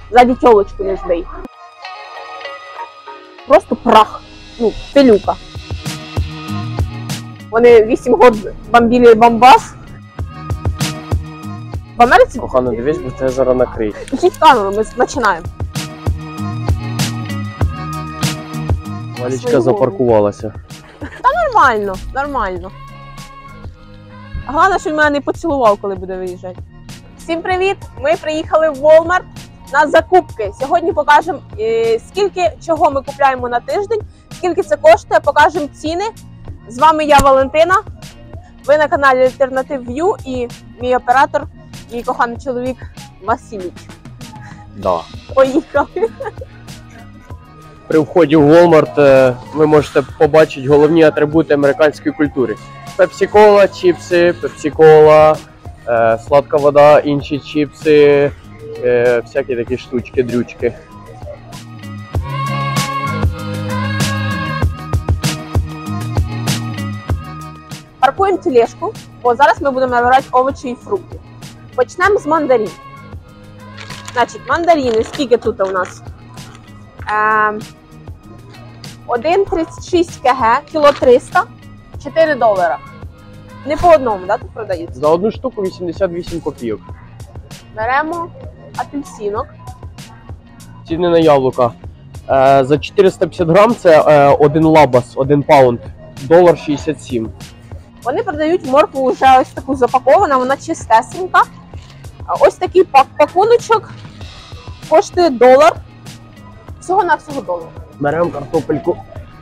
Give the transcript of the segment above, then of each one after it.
Ззаді тілочку не збий. Просто прах. Ну, пилюка. Вони 8 років бомбили Донбас. В Америці... Кохано, дивись, бо тебе зараз накриють. Включіть камеру, ми починаємо. Валічка запаркувалася. Нормально, нормально. Головне, що він мене не поцілував, коли буде виїжджати. Всім привіт! Ми приїхали в Walmart на закупки. Сьогодні покажемо, скільки чого ми купуємо на тиждень, скільки це коштує, покажемо ціни. З вами я, Валентина. Ви на каналі Alternative View і мій оператор, мій коханий чоловік Василій. Да. Поїхали! При вході в Walmart ви можете побачити головні атрибути американської культури. Пепсі-кола, чіпси, пепсі-кола, сладка вода, інші чіпси, всякі такі штучки, дрючки. Паркуємо тележку, бо зараз ми будемо набирати овочі і фрукти. Почнемо з мандарин. Значить, мандарини, скільки тут у нас? 1,36 кг, кіло 300, $4. Не по одному, да, тут продаються? За одну штуку 88 копійок. Беремо апельсинок. Ціни на яблука. За 450 грам це один лабас, 1 паунд, $1.67. Вони продають моркву вже ось таку запаковану, вона чистесенька. Ось такий пакуночок коштує $1. Всього-навсього $1. Беремо картопельку.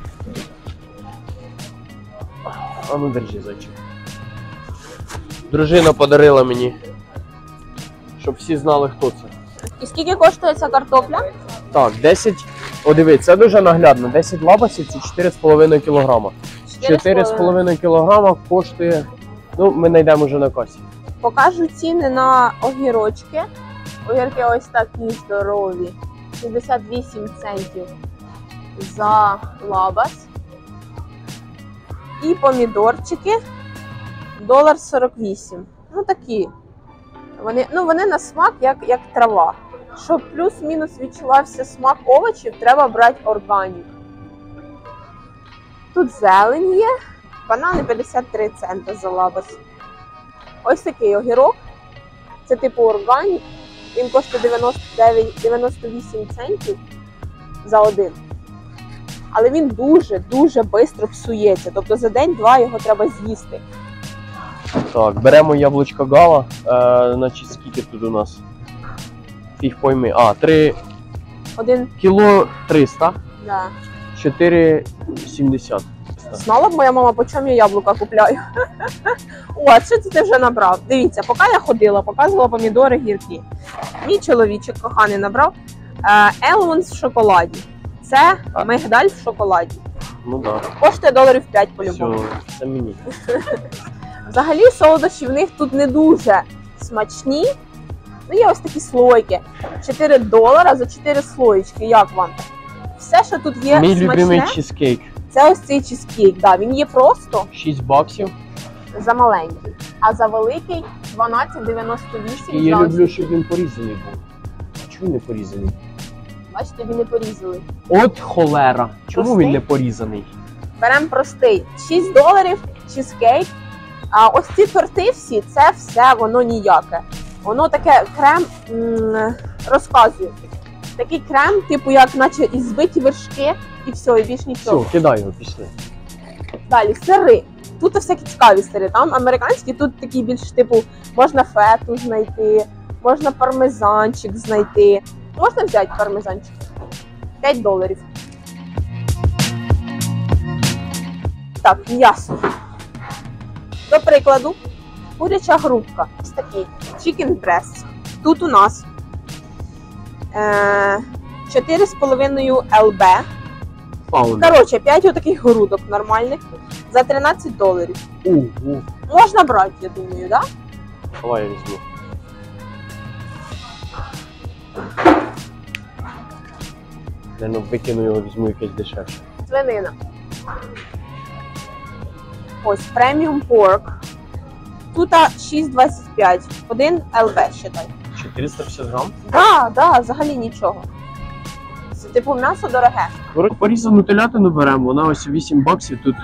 А ну держи, зайчик. Дружина подарила мені, щоб всі знали, хто це. І скільки коштує ця картопля? Так, 10, о диви, це дуже наглядно, 10 лабасів це 4,5 кг. 4,5 кг коштує, ну ми знайдемо вже на касі. Покажу ціни на огірочки. Огірки ось такі здорові. 68 центів за лабас. І помідорчики $1.48. Ну такі. Вони на смак як трава. Щоб плюс-мінус відчувався смак овочів, треба брати органік. Тут зелень є. Банани 53 цента за лабас. Ось такий огірок. Це типу органік. Він коштує 98 центів за один. Але він дуже швидко псується. Тобто за день-два його треба з'їсти. Так, беремо яблучко Гала. Значить, скільки тут у нас? Фіг пойми. 1 кіло 300. Да. 4,70. Знала б моя мама, по чому я яблука купляю. О, а що це ти вже набрав? Дивіться, поки я ходила, показувала помідори, гірки. Мій чоловічок коханий набрав Елмонс в шоколаді. Це мигдаль в шоколаді. Ну да. Коштує $5 по-любому. Все, це мені. Взагалі солодощі в них тут не дуже смачні. Ну є ось такі слойки. $4 за 4 слоєчки. Як вам? Все, що тут є Мій смачне, любимий чизкейк. це ось цей чизкейк. Да, він є просто $6. за маленький, а за великий $12.98. Я люблю, щоб він порізаний був. Чому не порізаний? Бачите, він не порізали. От холера. Чому Простий? він не порізаний? Беремо простий. $6 чизкейк. А ось ці торти всі, це все воно ніяке. Воно таке крем, розказую. Такий крем, типу як наче і збиті вершки, і все, і більш нічого. Все, кидай його, пішли. Далі, сири. Тут всякі цікаві сири. Там американські, тут такі більш типу, можна фету знайти, можна пармезанчик знайти. Можна взяти пармезанчик. $5. Так, м'ясо. До прикладу, куряча грудка. Ось такий chicken breast. Тут у нас 4,5 ЛБ. Коротше, 5 отаких грудок нормальних за $13. Можна брати, я думаю, да? Давай я візьму. Ну, викину його, візьму якесь дешевше. Свинина. Ось, преміум порк. Тут 6,25. 1 ЛБ, считай. 450 грам. Да, взагалі нічого. Це типу м'ясо дороге. Порізану телятину беремо, вона ось 8 баксів, тут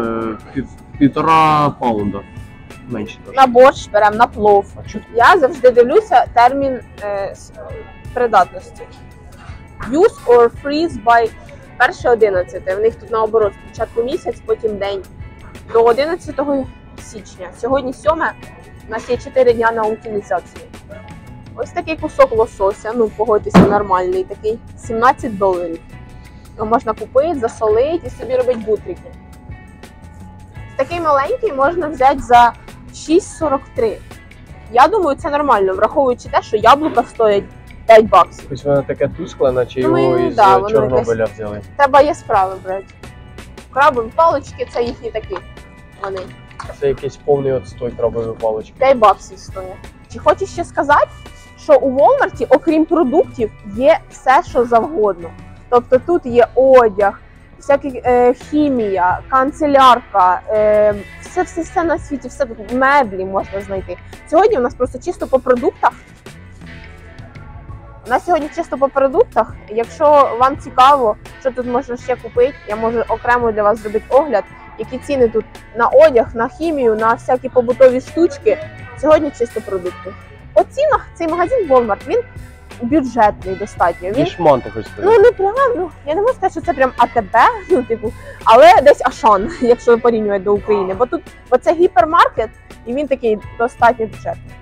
1,5 паунда. Менше трошки. На борщ беремо, на плов. А чого? Я завжди дивлюся термін придатності. Use or freeze by 1.11. В них тут наоборот, спочатку місяць, потім день. До 11 січня. Сьогодні 7, у нас є 4 дня на утилізацію. Ось такий кусок лосося, ну погодьтеся, нормальний такий, $17. Його можна купити, засолити і собі робити бутрики. Такий маленький можна взяти за 6,43. Я думаю, це нормально, враховуючи те, що яблука стоять 5 баксів. Ось воно таке тускле, наче Ну, його і, із да, воно Чорнобиля взяли. Треба є справи брати. Крабові палички це їхні такі. Вони Це якийсь повний отстой крабові палички. 5 баксів стоять. Чи хочу ще сказати, що у Walmart, окрім продуктів, є все, що завгодно. Тобто тут є одяг, всякі хімія, канцелярка, все на світі, все тут, меблі можна знайти. Сьогодні у нас просто чисто по продуктах. Якщо вам цікаво, що тут можна ще купити, я можу окремо для вас зробити огляд, які ціни тут на одяг, на хімію, на всякі побутові штучки. Сьогодні чисто продукти. По цінах цей магазин Walmart, він бюджетний достатньо. Він, Ішман, ти хочеш сказати? ну не прям, я не можу сказати, що це прям АТБ, але десь Ашан, якщо порівнювати до України. Бо це гіпермаркет, і він такий достатньо бюджетний.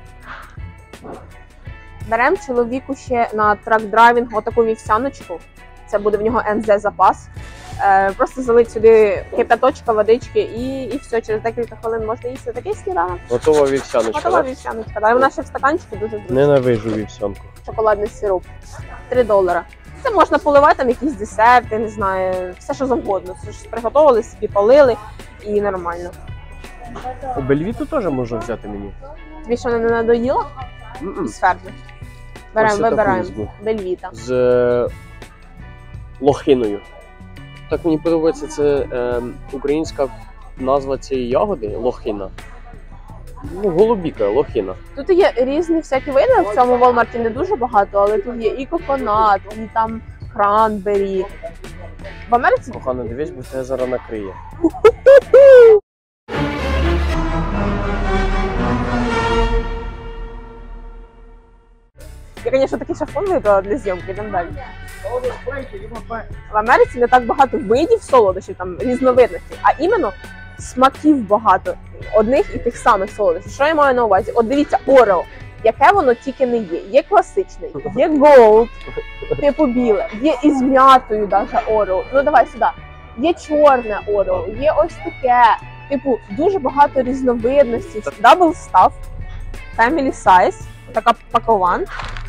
Беремо чоловіку ще на трак-драйвінг отаку вівсяночку. Це буде в нього МЗ запас. Просто залить сюди кипяточка, водички і все, через декілька хвилин можна їсти. Такий сніданок. Готова вівсяночка, Готова так? вівсяночка. Да. І вона ще в стаканчику дуже зручна. Ненавижу вівсянку. Шоколадний сироп. $3. Це можна поливати там якісь десерти, не знаю, все що завгодно. Це ж приготували, собі полили і нормально. У Бельвіту теж можна взяти мені. Тобі що не надоїло? Сферно. Беремо, Ось таку вибираємо. візьму. Бельвіта. З лохиною. Так мені подобається, це українська назва цієї ягоди лохина. Ну, голубіка, лохина. Тут є різні всякі види, в цьому Walmart не дуже багато, але тут є і коконат, і там кранбері. В Америці Кохана, дивись, бо тебе зараз накриє. я, звісно, такий шафон вибрала для зйомки, йдемо далі. В Америці не так багато видів солодощів, там різновидностей, а іменно смаків багато одних і тих самих солодощів. Що я маю на увазі? От дивіться, Орео, яке воно тільки не є. Є класичний, є Gold, типу біле, є із м'ятою даже Орео. Ну давай сюди. Є чорне Орео, є ось таке. Типу, дуже багато різновидностей. Double Stuff, Family Size, така пакован,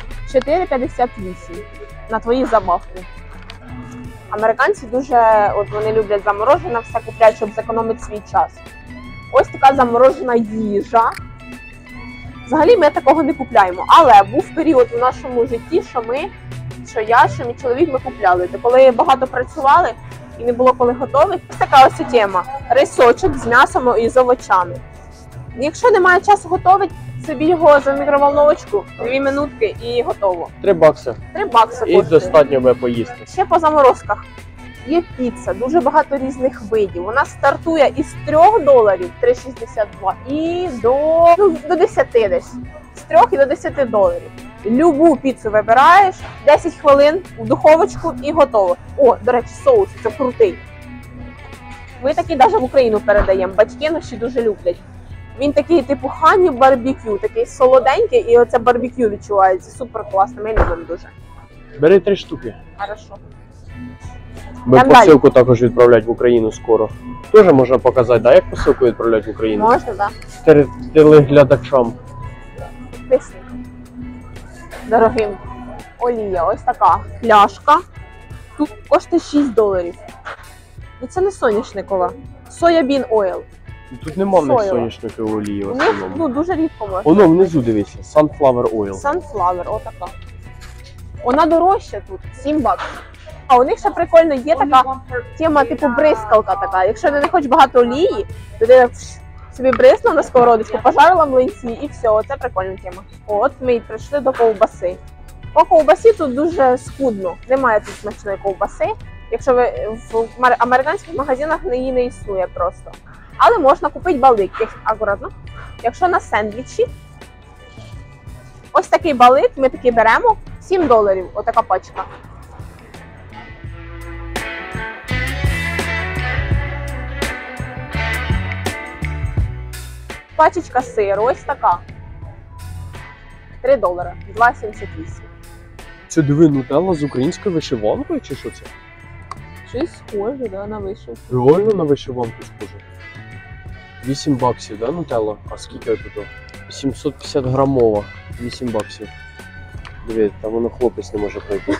$4,58 на твої забавки. Американці дуже, вони люблять заморожене, все купляють, щоб зекономити свій час. Ось така заморожена їжа. Взагалі ми такого не купляємо, але був період у нашому житті, що я, що мій чоловік ми купляли. Це коли багато працювали і не було коли готових. Ось така ось тема. Рисочок з м'ясом і з овочами. Якщо немає часу готувати, собі його за мікроволновочку, 2 минутки і готово. $3. $3 коштує. І достатньо би поїсти. Ще по заморозках є піца, дуже багато різних видів. Вона стартує із $3, $3,62, і до 10 десь. З 3 і до $10. Любу піцу вибираєш, 10 хвилин в духовочку і готово. О, до речі, соус, це крутий. Ми такий навіть в Україну передаємо, батьки наші дуже люблять. Він такий типу хані барбекю, такий солоденький, і оце барбекю відчувається. Супер класно, ми любимо дуже. Бери 3 штуки. Хорошо. Бо Йдем посилку також відправлять в Україну скоро. Теж можна показати, да, як посилку відправлять в Україну? Можна, так? Телеглядачам. Підписникам. Дорогим. Олія, ось така пляшка. Тут коштує $6. Ну це не соняшникова. Soybean oil. Тут нема в них Соєва. соняшникової олії в У них основному. дуже рідко можна. Воно внизу дивіться, Sunflower Oil. Sunflower, отака. Вона дорожча тут, $7. А у них ще прикольно є така тема, типу бризкалка така. Якщо ти не хочеш багато олії, то ти собі бризнула на сковородочку, пожарила млинці і все, це прикольна тема. От ми й прийшли до ковбаси. По ковбасі тут дуже скудно, немає тут смачної ковбаси. Якщо ви в американських магазинах її не існує просто. Але можна купити балик, акуратно. Якщо на сендвічі, ось такий балик, ми такий беремо, $7, отака пачка. Пачечка сиру, ось така. $3, 2,78. Це диви, нутелла з українською вишиванкою чи що це? Щось схоже, да, на вишивку. Реально на вишиванку схоже. $8, да, нутелла? А скільки тут? 750 грамова. $8. Дивіться, там воно хлопець не може пройти.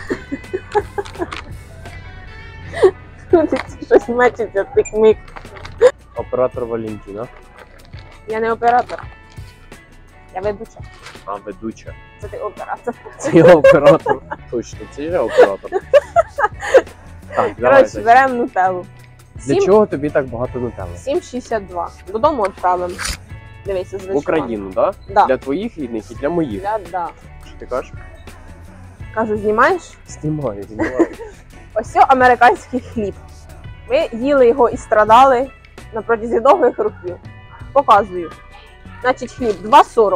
Щось мечиться, тик-мик. Оператор Валентина. Я не оператор. Я ведуча. А, ведуча. Це ти оператор. Це я оператор. Точно, це я оператор. Так, давай. Коротше, беремо нутеллу. Для чого тобі так багато нутелли? 7,62. Додому відправимо. Дивися, з В Україну, так? Да? Да. Для твоїх рідних і для моїх. Да. Що ти кажеш? Кажу, знімаєш? Знімаю. Ось це американський хліб. Ми їли його і страдали на протязі довгих років. Показую. Значить, хліб 2,40.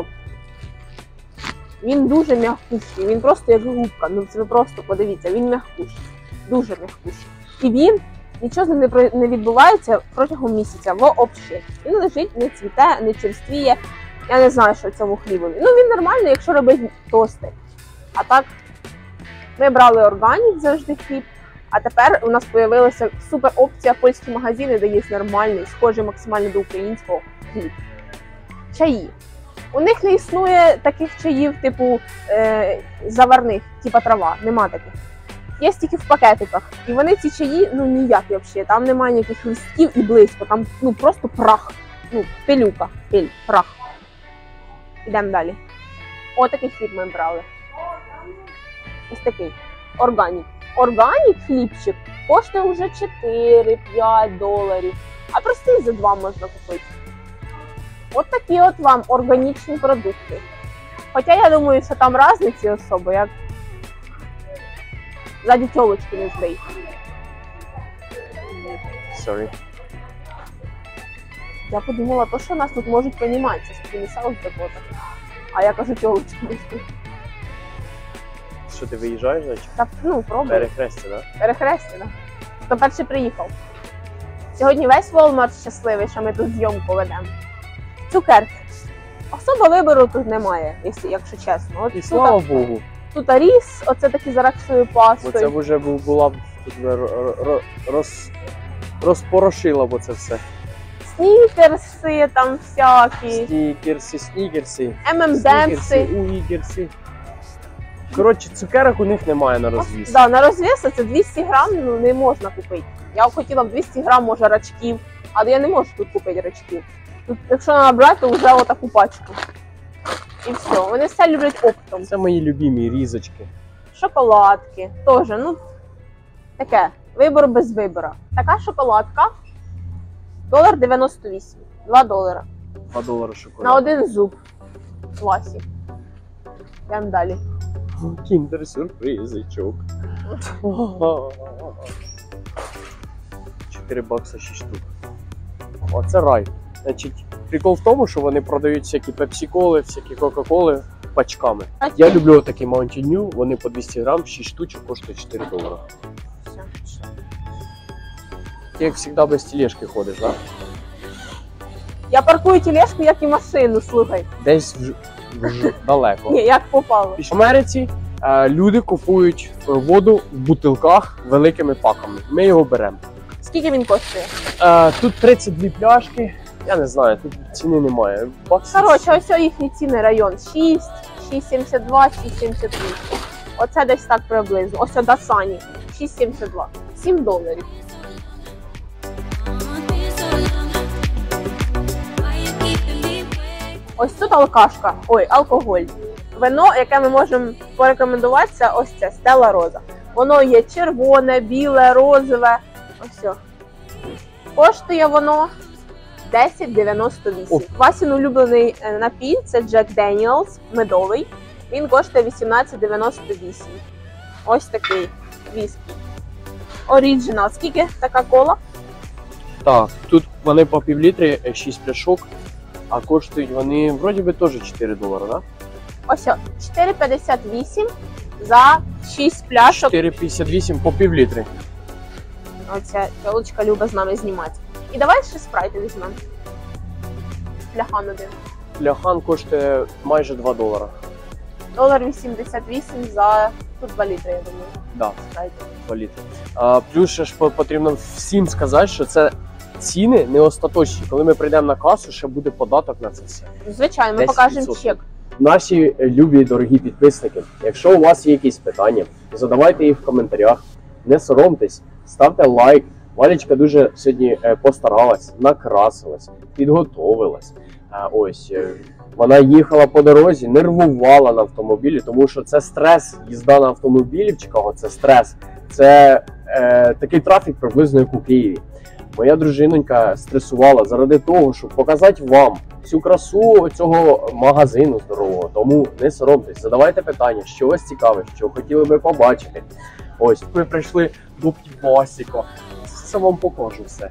Він дуже м'якущий, він просто як губка. Ну це ви просто подивіться, він м'якущий. Дуже м'якущий. І він, нічого з ним не відбувається протягом місяця, взагалі. Він лежить, не цвіте, не черствіє. Я не знаю, що в цьому хлібові. Ну він нормальний, якщо робити тости. А так, ми брали органік завжди хліб. А тепер у нас з'явилася супер опція польські магазини, де є нормальний, схожий максимально до українського хліб. Чаї. У них не існує таких чаїв, типу заварних, типу трава. Нема таких. Є тільки в пакетиках. І вони ці чаї, ну ніякі взагалі. Там немає ніяких листків і близько. Там ну просто прах. Ну, пилюка. Прах. Ідемо далі. Отакий хліб ми брали. Ось такий. Органік. Органік хлібчик коштує вже $4-5. А простий за 2 можна купити. От такі от вам органічні продукти. Хоча я думаю, що там різниці особи, як ззаді тілочки не збий. Sorry. Я подумала, то що нас тут можуть розуміти, це не Саус Дакота. А я кажу, тілочки не збий. Що ти виїжджаєш, значить? Та, ну, пробуй. Перехрестя, так? Да? Перехрестя, так. Хто перший приїхав. Сьогодні весь Walmart щасливий, що ми тут зйомку ведемо. Цукерки. Особо вибору тут немає, якщо чесно. От і слава Богу. Тут ріс, оце такі з арахісовою пастою. Бо це вже була б розпорошила б це все. Снікерси там всякі. Снікерси. ММДемси. Уігерси. Коротше, цукерок у них немає на розвіс. Так, на розвіс це 200 грам, ну, не можна купити. Я хотіла б 200 грам, може, рачків, але я не можу тут купити рачків. Тут, якщо набрати, то вже отаку пачку. І все. Вони все люблять оптом. Це мої любимі різочки. Шоколадки. Теж, ну, таке. Вибор без вибору. Така шоколадка. $1.98. $2. $2 шоколад. На один зуб. В класі. Йдемо далі. Кіндер-сюрпризичок. $4 6 штук. Оце рай. Значить, прикол в тому, що вони продають всякі пепсі-коли, всякі кока-коли пачками. Я люблю отакі Mountain Dew, вони по 200 грам, 6 штучок коштує $4. Все. Ти, як завжди, без тележки ходиш, так? Да? Я паркую тележку, як і машину, слухай. Десь далеко. Ні, як попало. В Америці люди купують воду в бутилках великими паками. Ми його беремо. Скільки він коштує? Тут 32 пляшки. Я не знаю, тут ціни немає. Коротше, ось їхній ціни район. 6, 6,72, 6,78. Оце десь так приблизно. Ось Dasani. 6,72. $7. Ось тут алкашка. Ой, алкоголь. Вино, яке ми можемо порекомендувати, це ось це Stella Rosa. Воно є червоне, біле, розове. Ось. Коштує воно 10,98. Васін улюблений напій – це Jack Daniels медовий. Він коштує 18,98. Ось такий віскі. Оріджинал. Скільки така кола? Так, тут вони по півлітрі, 6 пляшок, а коштують вони вроді би теж $4, да? Ось, 4,58 за 6 пляшок. 4,58 по півлітрі. Оця тілочка любить з нами знімати. І давай ще спрайти візьмемо. Пляхан один. Пляхан коштує майже $2. $1,88 за тут 2 літри, я думаю. Да, Спрайти. 2 літри. Плюс ще ж потрібно всім сказати, що це ціни не остаточні. Коли ми прийдемо на касу, ще буде податок на це все. Звичайно, ми 10%. покажемо чек. Наші любі і дорогі підписники, якщо у вас є якісь питання, задавайте їх в коментарях, не соромтесь, ставте лайк. Валечка дуже сьогодні постаралась, накрасилась, підготовилась. Ось вона їхала по дорозі, нервувала на автомобілі, тому що це стрес. Їзда на автомобілі в Чикаго – це стрес. Це такий трафік приблизно як у Києві. Моя дружинонька стресувала заради того, щоб показати вам всю красу цього магазину здорового. Тому не соромтесь, задавайте питання, що вас цікавить, що хотіли би побачити. Ось, ми прийшли до півасіка. Це вам покажу все.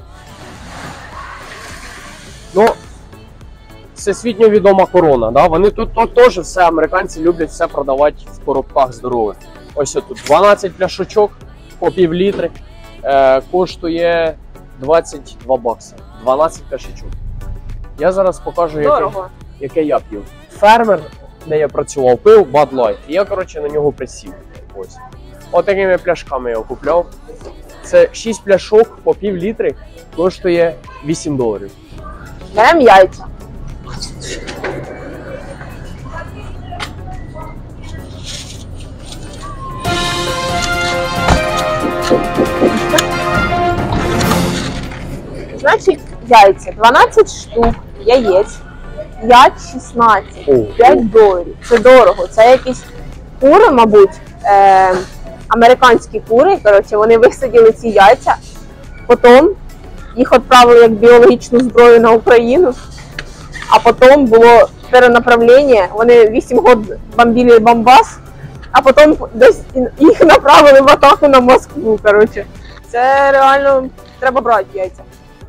Ну, всесвітньо відома корона, да? Вони тут теж все, американці люблять все продавати в коробках здорових. Ось тут 12 пляшочок по півлітри, коштує $22. 12 пляшечок. Я зараз покажу, яке я п'ю. Фермер, де я працював, пив Bud Light. І я, коротше, на нього присів. Ось. Отакими пляшками я його купляв. Це 6 пляшок по півлітри, коштує $8. Беремо яйця. Значить, яйця. 12 штук яєць. 5,16. $5. Це дорого. Це якісь кури, мабуть, американські кури. Коротше, вони висадили ці яйця. Потім їх відправили як біологічну зброю на Україну. А потім було перенаправлення. Вони 8 років бомбили Донбас, а потім десь їх направили в атаку на Москву. Коротше. Це реально треба брати яйця.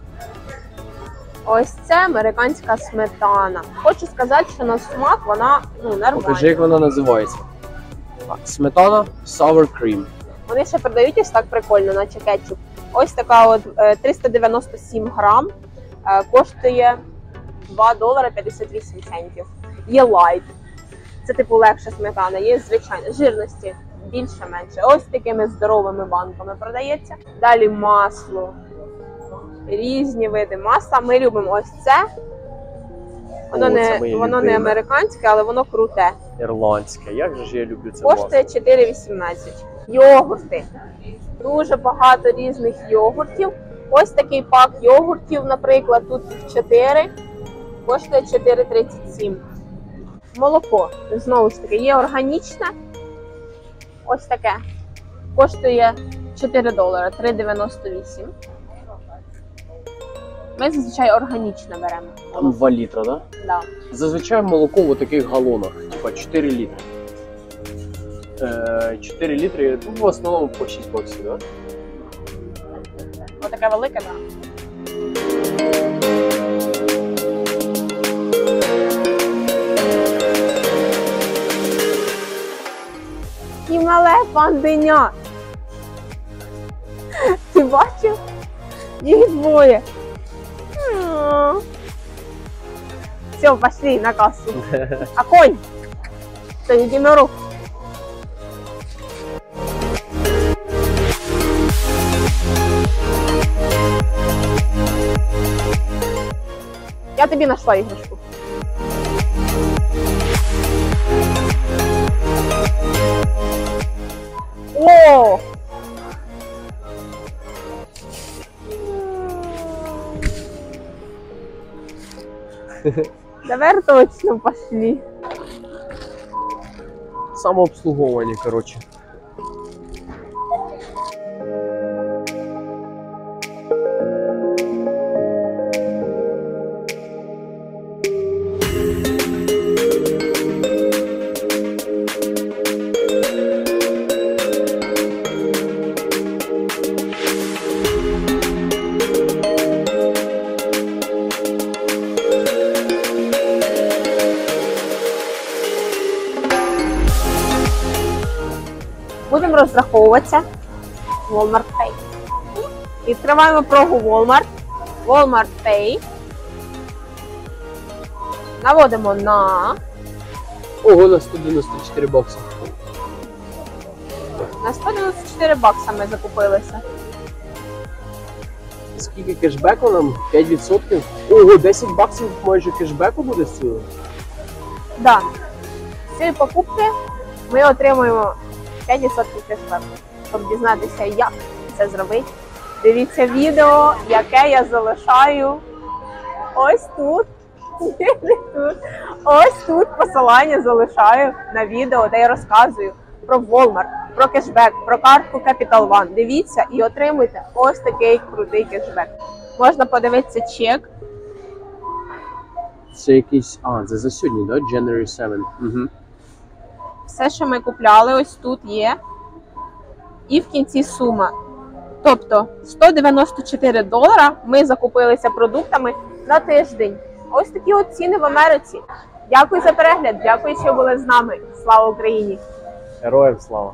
Ось це американська сметана. Хочу сказати, що на смак вона нормальна. Покажи, як вона називається. Сметана Sour Cream. Вони ще продають ось так прикольно, наче кетчуп. Ось така от 397 грам, коштує $2.58. Є лайт. Це типу легша сметана, є звичайна. Жирності більше-менше. Ось такими здоровими банками продається. Далі масло. Різні види масла. Ми любимо ось це. Воно не американське, але воно круте. Ірландське. Як же ж я люблю це масло. Коштує $4.18. Йогурти. Дуже багато різних йогуртів. Ось такий пак йогуртів, наприклад, тут 4. Коштує $4.37. Молоко. Знову ж таки, є органічне. Ось таке. Коштує $4, $3.98. Ми зазвичай органічне беремо. Там 2 літра, да? Да. Зазвичай молоко в таких галонах, типа 4 літри. 4 літри, в основному по $6, да? Отаке велике, так. І мале панденя. Ти бачив? Їх двоє. Все, пошли на кассу. А конь? Це єдинорог. Я тобі знайшла іграшку. О! Давай точно пошли. Самообслуговування, коротше. Будемо розраховуватися. Walmart Pay. Відкриваємо прогу Walmart. Walmart Pay. Наводимо на Ого, на 194 бакси. 194 бакса ми закупилися. Скільки кешбеку нам? 5%? Ого, 10 баксів майже кешбеку буде з цього? Да. З цієї покупки ми отримуємо 5% кешбеку. Щоб дізнатися, як це зробити, дивіться відео, яке я залишаю ось тут. Ось тут посилання залишаю на відео, де я розказую про Walmart, про кешбек, про картку Capital One. Дивіться і отримуйте ось такий крутий кешбек. Можна подивитися чек. Це якийсь... це за сьогодні, да? January 7. Угу. Все, що ми купляли, ось тут є. І в кінці сума. Тобто $194 ми закупилися продуктами на тиждень. Ось такі от ціни в Америці. Дякую за перегляд, дякую, що були з нами. Слава Україні! Героям слава!